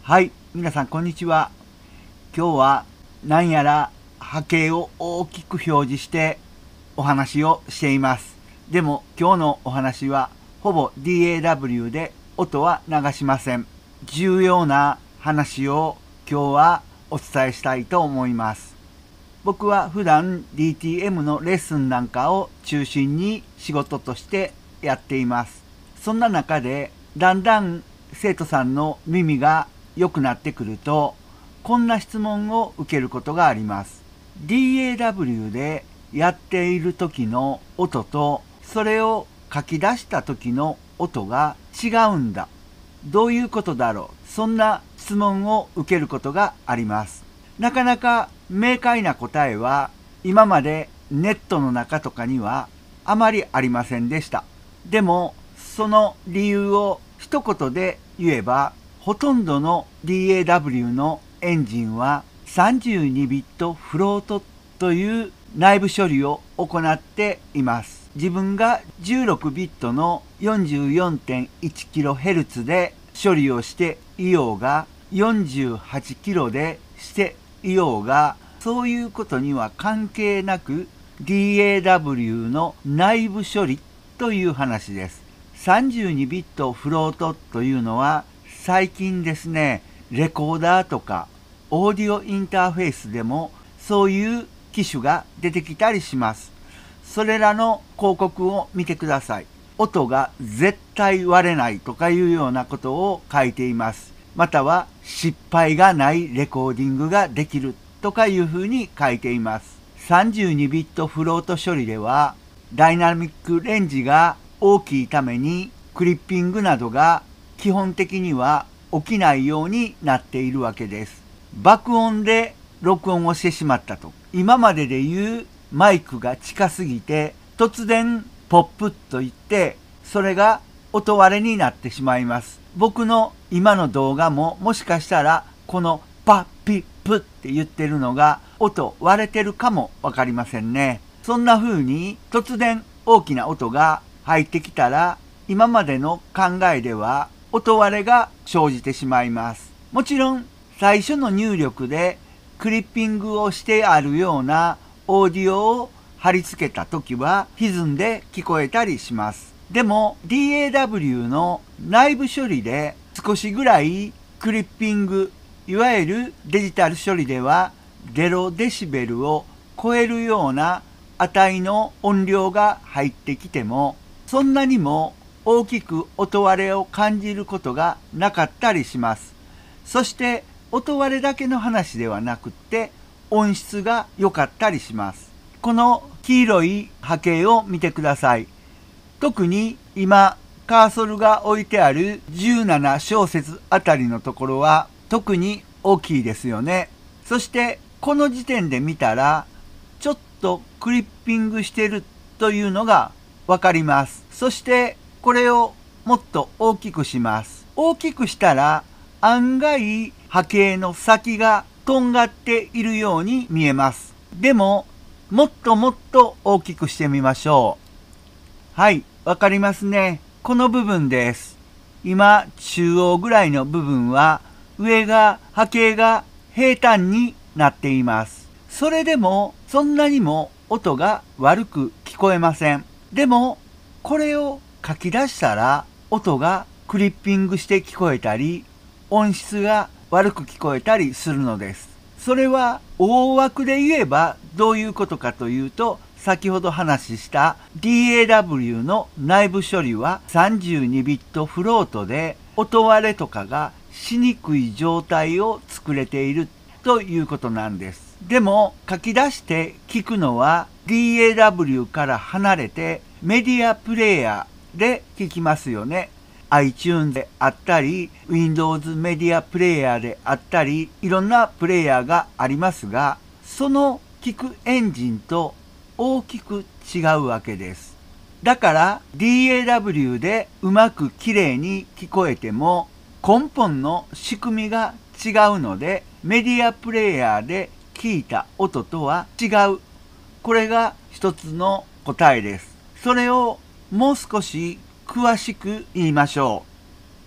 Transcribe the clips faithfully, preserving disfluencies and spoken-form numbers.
はい、皆さんこんにちは。今日は何やら波形を大きく表示してお話をしています。でも今日のお話はほぼ ディーエーダブリュー で音は流しません。重要な話を今日はお伝えしたいと思います。僕は普段 ディーティーエム のレッスンなんかを中心に仕事としてやっています。そんな中でだんだん生徒さんの耳が良くなってくると、こんな質問を受けることがあります。ディーエーダブリュー でやっている時の音と、それを書き出した時の音が違うんだ。どういうことだろう。そんな質問を受けることがあります。なかなか明快な答えは今までネットの中とかにはあまりありませんでした。でもその理由を一言で言えば、ほとんどの ディーエーダブリュー のエンジンはさんじゅうにビットフロートという内部処理を行っています。自分がじゅうろくビットの よんじゅうよんてんいちキロヘルツ で処理をしていようが、よんじゅうはちキロでしていようが、そういうことには関係なく ディーエーダブリュー の内部処理という話です。さんじゅうにビットフロートというのは最近ですね、レコーダーとかオーディオインターフェースでもそういう機種が出てきたりします。それらの広告を見てください。音が絶対割れないとかいうようなことを書いています。または失敗がないレコーディングができるとかいうふうに書いています。さんじゅうにビットフロート処理ではダイナミックレンジが大きいためにクリッピングなどが基本的には起きないようになっているわけです。爆音で録音をしてしまったと。今までで言うマイクが近すぎて突然ポップと言ってそれが音割れになってしまいます。僕の今の動画ももしかしたらこのパッピップって言ってるのが音割れてるかもわかりませんね。そんな風に突然大きな音が入ってきたら今までの考えでは音割れが生じてしまいます。もちろん最初の入力でクリッピングをしてあるようなオーディオを貼り付けた時は歪んで聞こえたりします。でも ディーエーダブリュー の内部処理で少しぐらいクリッピング、いわゆるデジタル処理ではゼロデシベルを超えるような値の音量が入ってきてもそんなにも大きく音割れを感じることがなかったりします。そして音割れだけの話ではなくって音質が良かったりします。この黄色い波形を見てください。特に今カーソルが置いてあるじゅうなな小節あたりのところは特に大きいですよね。そしてこの時点で見たらちょっとクリッピングしてるというのがわかります。そしてこれをもっと大きくします。大きくしたら案外波形の先がとんがっているように見えます。でももっともっと大きくしてみましょう。はい、わかりますね。この部分です。今中央ぐらいの部分は上が波形が平坦になっています。それでもそんなにも音が悪く聞こえません。でもこれを書き出したら音がクリッピングして聞こえたり音質が悪く聞こえたりするのです。それは大枠で言えばどういうことかというと、先ほど話した ディーエーダブリュー の内部処理はさんじゅうにビットフロートで音割れとかがしにくい状態を作れているということなんです。でも書き出して聞くのは ディーエーダブリュー から離れてメディアプレイヤーで聞きますよね。iTunes であったり Windows メディアプレイヤーであったりいろんなプレイヤーがありますが、その聞くエンジンと大きく違うわけです。だから ディーエーダブリュー でうまくきれいに聞こえても根本の仕組みが違うのでメディアプレイヤーで聞いた音とは違う。これが一つの答えです。それをもう少し詳しく言いましょう。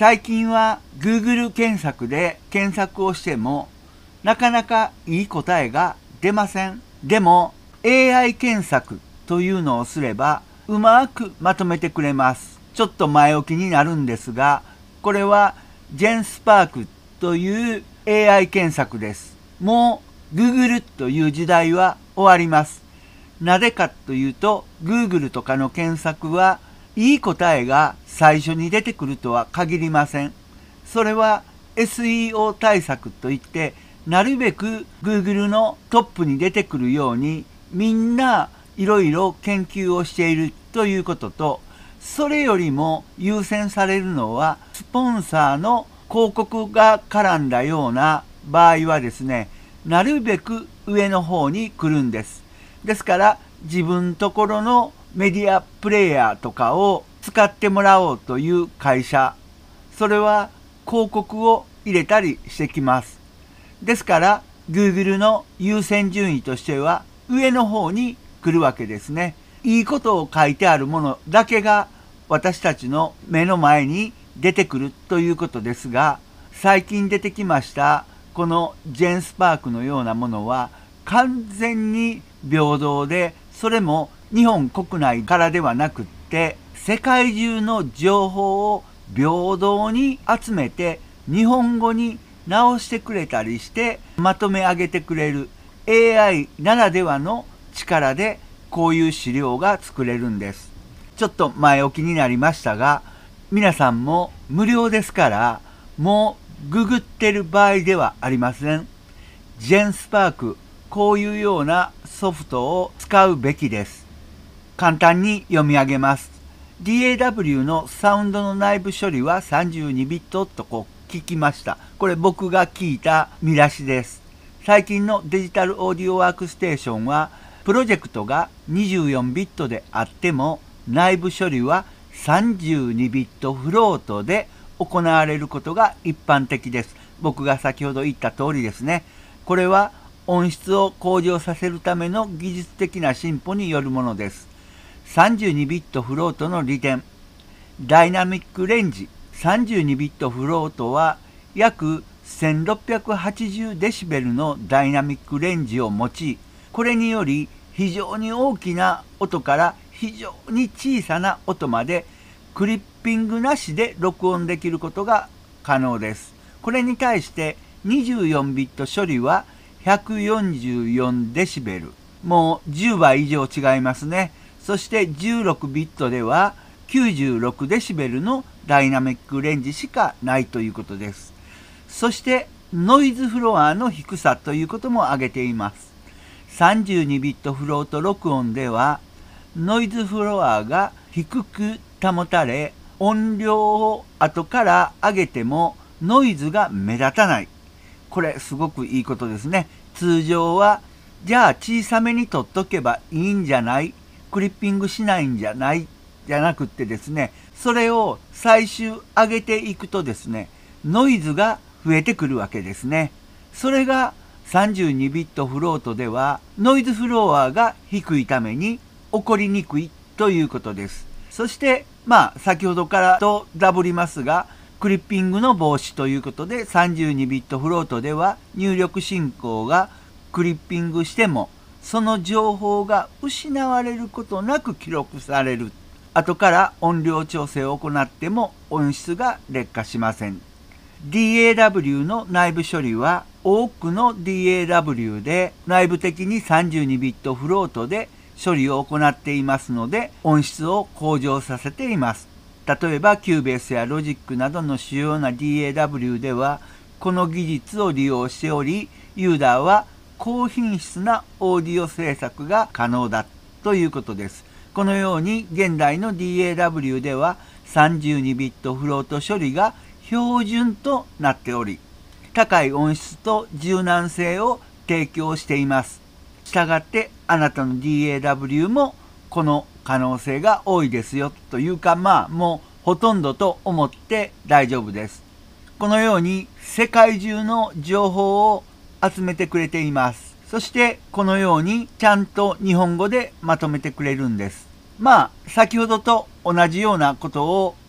最近は Google 検索で検索をしてもなかなかいい答えが出ません。でも エーアイ 検索というのをすればうまくまとめてくれます。ちょっと前置きになるんですが、これはジェンスパークという エーアイ 検索です。もう Google という時代は終わります。なぜかというと Google とかの検索はいい答えが最初に出てくるとは限りません。それは エスイーオー 対策といってなるべく Google のトップに出てくるようにみんないろいろ研究をしているということと、それよりも優先されるのはスポンサーの広告が絡んだような場合はですね、なるべく上の方に来るんです。ですから自分ところのメディアプレイヤーとかを使ってもらおうという会社、それは広告を入れたりしてきます。ですから Google の優先順位としては上の方に来るわけですね。いいことを書いてあるものだけが私たちの目の前に出てくるということですが、最近出てきましたこのジェンスパークのようなものは完全に平等で、それも日本国内からではなくって世界中の情報を平等に集めて日本語に直してくれたりしてまとめ上げてくれる エーアイ ならではの力でこういう資料が作れるんです。ちょっと前置きになりましたが、皆さんも無料ですからもうググってる場合ではありません。ジェンスパーク、こういうようなソフトを使うべきです。簡単に読み上げます。ディーエーダブリュー のサウンドの内部処理はさんじゅうにビットとこう聞きました。これ僕が聞いた見出しです。最近のデジタルオーディオワークステーションはプロジェクトがにじゅうよんビットであっても内部処理はさんじゅうにビットフロートで行われることが一般的です。僕が先ほど言った通りですね。これは音質を向上させるための技術的な進歩によるものです。さんじゅうにビットフロートの利点。ダイナミックレンジ。さんじゅうにビットフロートは約せんろっぴゃくはちじゅうデシベルのダイナミックレンジを持ち、これにより非常に大きな音から非常に小さな音までクリッピングなしで録音できることが可能です。これに対してにじゅうよんビット処理はひゃくよんじゅうよんデシベル。もうじゅうばい以上違いますね。そしてじゅうろくビットではきゅうじゅうろくデシベルのダイナミックレンジしかないということです。そしてノイズフロアの低さということも挙げています。さんじゅうにビットフロート録音ではノイズフロアが低く保たれ、音量を後から上げてもノイズが目立たない。これすごくいいことですね。通常はじゃあ小さめに取っとけばいいんじゃない、クリッピングしないんじゃないじゃなくってですね、それを最終上げていくとですね、ノイズが増えてくるわけですね。それがさんじゅうにビットフロートではノイズフロアが低いために起こりにくいということです。そしてまあ先ほどからとダブりますが、クリッピングの防止ということでさんじゅうにビットフロートでは入力進行がクリッピングしてもその情報が失われることなく記録される。後から音量調整を行っても音質が劣化しません。ディーエーダブリュー の内部処理は多くの ディーエーダブリュー で内部的にさんじゅうにビットフロートで処理を行っていますので音質を向上させています。例えば Cubase や Logic などの主要な ディーエーダブリュー ではこの技術を利用しており、ユーザーは高品質なオーディオ制作が可能だということです。このように現代の ディーエーダブリュー ではさんじゅうにビットフロート処理が標準となっており、高い音質と柔軟性を提供しています。したがってあなたの ディーエーダブリュー もこの可能性が多いですよというか、まあもうほとんどと思って大丈夫です。このように世界中の情報を集めてくれています。そしてこのようにちゃんと日本語でまとめてくれるんです。まあ先ほどと同じようなことを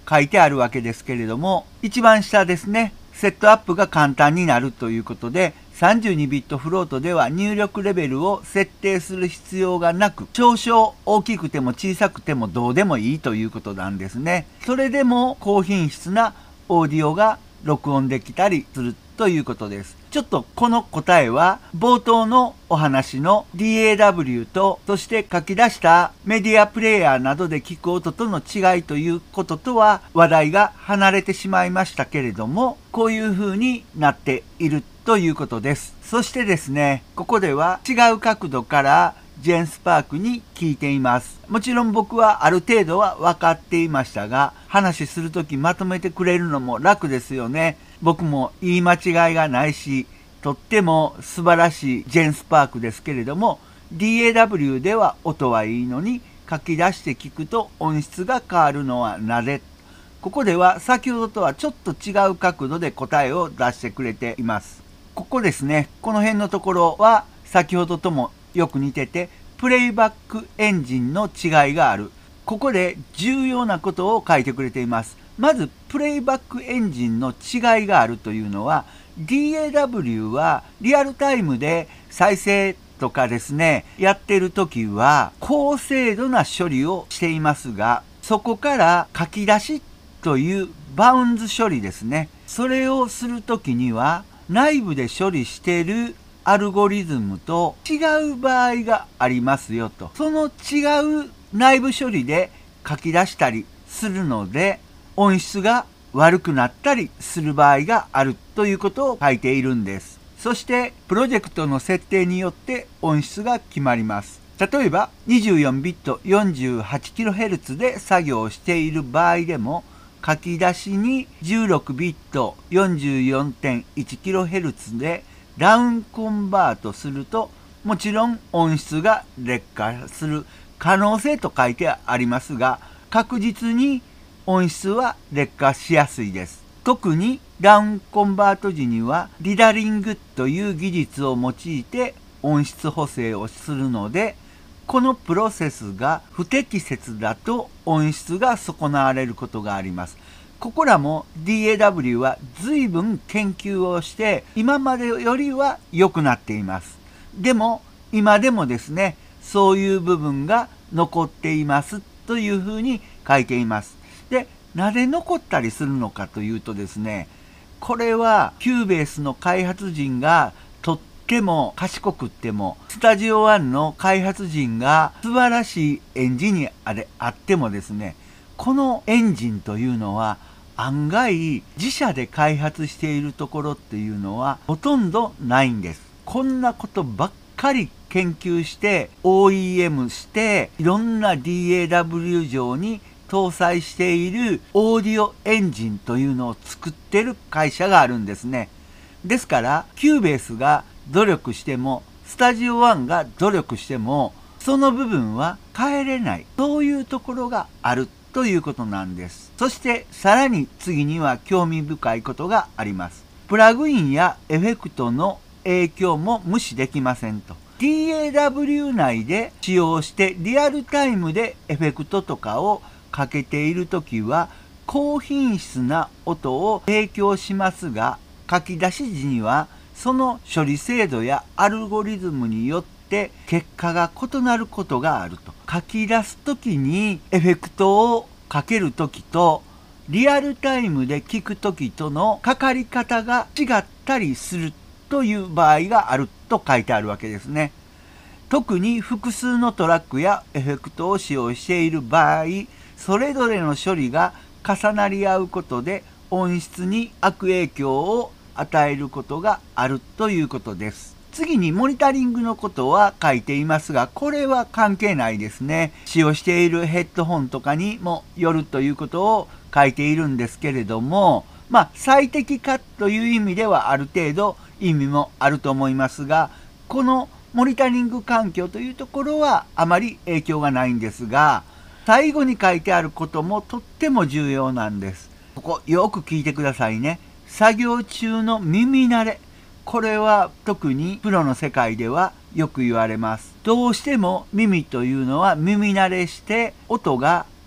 書いてあるわけですけれども、一番下ですね、セットアップが簡単になるということで、さんじゅうにビットフロートでは入力レベルを設定する必要がなく、少々大きくても小さくてもどうでもいいということなんですね。それでも高品質なオーディオが録音できたりするということです。ちょっとこの答えは冒頭のお話の ディーエーダブリュー と、そして書き出したメディアプレイヤーなどで聞く音との違いということとは話題が離れてしまいましたけれども、こういう風になっているということです。そしてですね、ここでは違う角度からジェーンスパークに聞いています。もちろん僕はある程度は分かっていましたが、話するときまとめてくれるのも楽ですよね。僕も言い間違いがないし、とっても素晴らしいジェーンスパークですけれども、ディーエーダブリュー では音はいいのに書き出して聞くと音質が変わるのはなぜ？ここでは先ほどとはちょっと違う角度で答えを出してくれています。ここですね、この辺のところは先ほどともよく似てて、プレイバックエンジンの違いがある。ここで重要なことを書いてくれています。まず、プレイバックエンジンの違いがあるというのは、ディーエーダブリュー はリアルタイムで再生とかですね、やってるときは高精度な処理をしていますが、そこから書き出しというバウンズ処理ですね。それをするときには、内部で処理しているアルゴリズムと違う場合がありますよと。その違う内部処理で書き出したりするので、音質が悪くなったりする場合があるということを書いているんです。そして、プロジェクトの設定によって音質が決まります。例えば、にじゅうよんビット よんじゅうはちキロヘルツ で作業している場合でも、書き出しに じゅうろくビット よんじゅうよんてんいちキロヘルツ でダウンコンバートすると、もちろん音質が劣化する可能性と書いてありますが、確実に音質は劣化しやすいです。特にダウンコンバート時にはリダリングという技術を用いて音質補正をするので、このプロセスが不適切だと音質が損なわれることがあります。ここらも ディーエーダブリュー は随分研究をして今までよりは良くなっています。でも今でもですね、そういう部分が残っていますというふうに書いています。で、なぜ残ったりするのかというとですね、これはキューベースの開発陣がとっても賢くっても、スタジオワンの開発陣が素晴らしいエンジニアであってもですね、このエンジンというのは案外自社で開発しているところっていうのはほとんどないんです。こんなことばっかり研究して オーイーエム していろんな ディーエーダブリュー 上に搭載しているオーディオエンジンというのを作ってる会社があるんですね。ですからキューベースが努力してもスタジオワンが努力してもその部分は変えれない、そういうところがあるということなんです。そしてさらに次には興味深いことがあります。プラグインやエフェクトの影響も無視できませんと。ディーエーダブリュー 内で使用してリアルタイムでエフェクトとかをかけているときは高品質な音を提供しますが、書き出し時にはその処理精度やアルゴリズムによって結果が異なることがあると。書き出すときにエフェクトをかけるときとリアルタイムで聞くときとのかかり方が違ったりするという場合があると書いてあるわけですね。特に複数のトラックやエフェクトを使用している場合、それぞれの処理が重なり合うことで音質に悪影響を与えることがあるということです。次にモニタリングのことは書いていますが、これは関係ないですね。使用しているヘッドホンとかにもよるということを書いているんですけれども、まあ最適化という意味ではある程度意味もあると思いますが、このモニタリング環境というところはあまり影響がないんですが、最後に書いてあることもとっても重要なんです。ここよく聞いてくださいね。作業中の耳慣れ。これは特にプロの世界ではよく言われます。どうしても耳というのは耳慣れして音が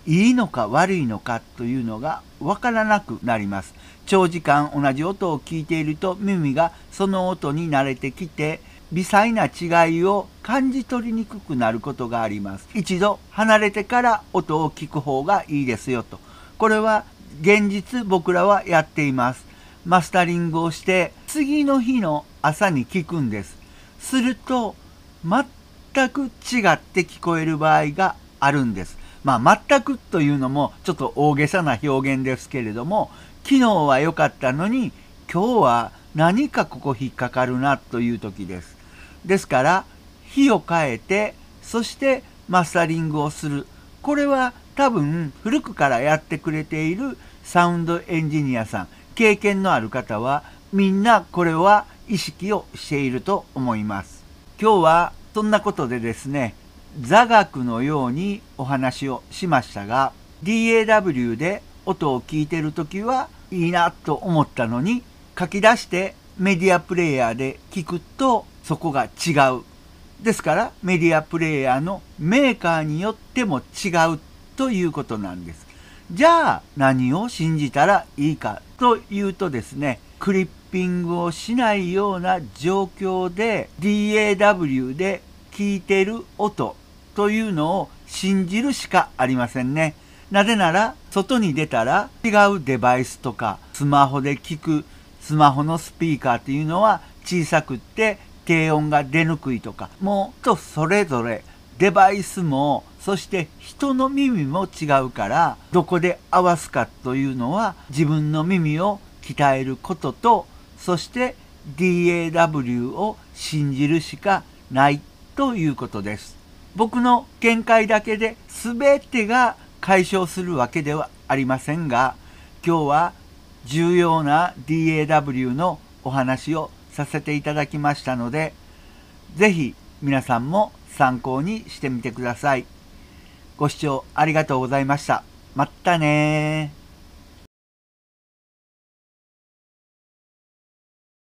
いいのか悪いのかというのがわからなくなります。長時間同じ音を聞いていると耳がその音に慣れてきて微細な違いを感じ取りにくくなることがあります。一度離れてから音を聞く方がいいですよと。これは現実僕らはやっています。マスタリングをして次の日の朝に聞くんです。すると全く違って聞こえる場合があるんです。まあ全くというのもちょっと大げさな表現ですけれども、昨日は良かったのに今日は何かここ引っかかるなという時です。ですから日を変えてそしてマスタリングをする。これは多分古くからやってくれているサウンドエンジニアさん、経験のある方はみんなこれは意識をしていると思います。今日はそんなことでですね、座学のようにお話をしましたが、 ディーエーダブリュー で音を聞いてるときはいいなと思ったのに、書き出してメディアプレイヤーで聞くとそこが違う。ですからメディアプレイヤーのメーカーによっても違うということなんです。じゃあ何を信じたらいいかというとですね、クリッピングをしないような状況で ディーエーダブリュー で聞いてる音というのを信じるしかありませんね。なぜなら外に出たら違うデバイスとかスマホで聞くスマホのスピーカーっていうのは小さくって低音が出にくいとか、もうとそれぞれデバイスもそして人の耳も違うから、どこで合わすかというのは自分の耳を鍛えることと、そして ディーエーダブリュー を信じるしかないということです。僕の見解だけで全てが解消するわけではありませんが、今日は重要な ディーエーダブリュー のお話をさせていただきましたので、ぜひ皆さんも参考にしてみてください。ご視聴ありがとうございました。まったねー。